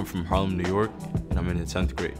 from Harlem, New York, and I'm in the 10th grade.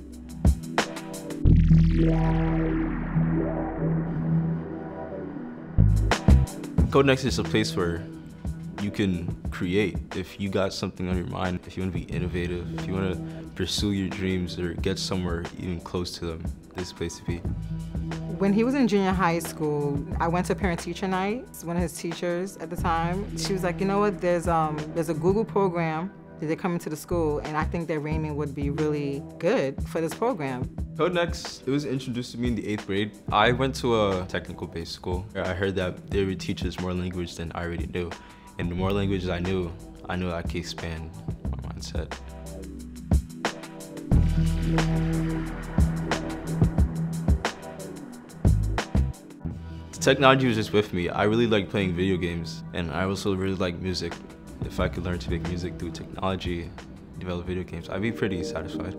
CodeNext is a place where you can create. If you got something on your mind, if you want to be innovative, if you want to pursue your dreams or get somewhere even close to them, this is the place to be. When he was in junior high school, I went to parent-teacher night. One of his teachers at the time, she was like, you know what, there's a Google program that they're coming to the school, and I think that Raymond would be really good for this program. CodeNext, it was introduced to me in the 8th grade. I went to a technical-based school. I heard that they would teach us more language than I already knew. And the more languages I knew I could expand my mindset. The technology was just with me. I really like playing video games, and I also really like music. If I could learn to make music through technology, develop video games, I'd be pretty satisfied.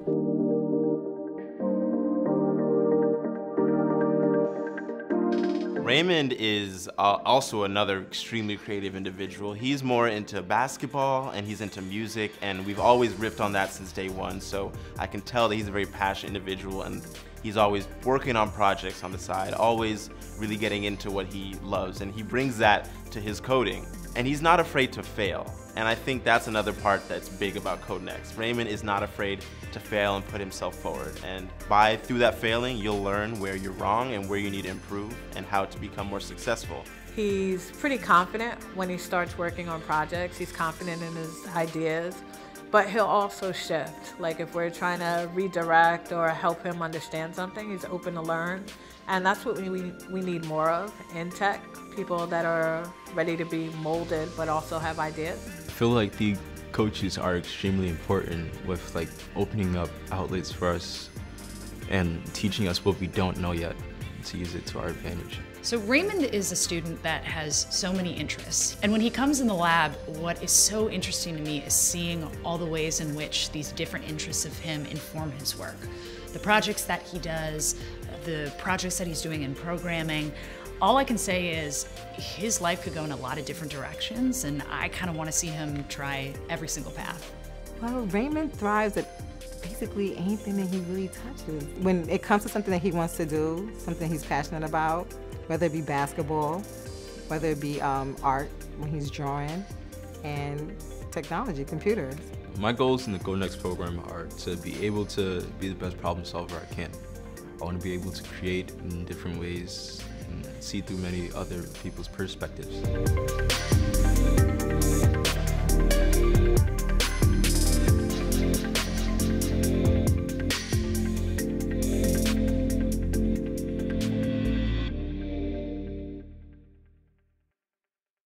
Raymond is also another extremely creative individual. He's more into basketball and he's into music, and we've always ripped on that since day one, so I can tell that he's a very passionate individual, and he's always working on projects on the side, always really getting into what he loves, and he brings that to his coding. And he's not afraid to fail, and I think that's another part that's big about CodeNext. Raymond is not afraid to fail and put himself forward, and through that failing, you'll learn where you're wrong and where you need to improve and how to become more successful. He's pretty confident when he starts working on projects. He's confident in his ideas, but he'll also shift. Like if we're trying to redirect or help him understand something, he's open to learn. And that's what we need more of in tech, people that are ready to be molded but also have ideas. I feel like the coaches are extremely important with like opening up outlets for us and teaching us what we don't know yet to use it to our advantage. So Raymond is a student that has so many interests. And when he comes in the lab, what is so interesting to me is seeing all the ways in which these different interests of him inform his work. The projects that he does, the projects that he's doing in programming, all I can say is his life could go in a lot of different directions, and I kind of want to see him try every single path. Well, Raymond thrives at basically anything that he really touches. When it comes to something that he wants to do, something he's passionate about, whether it be basketball, whether it be art when he's drawing, and technology, computers. My goals in the CodeNext program are to be able to be the best problem solver I can. I want to be able to create in different ways and see through many other people's perspectives.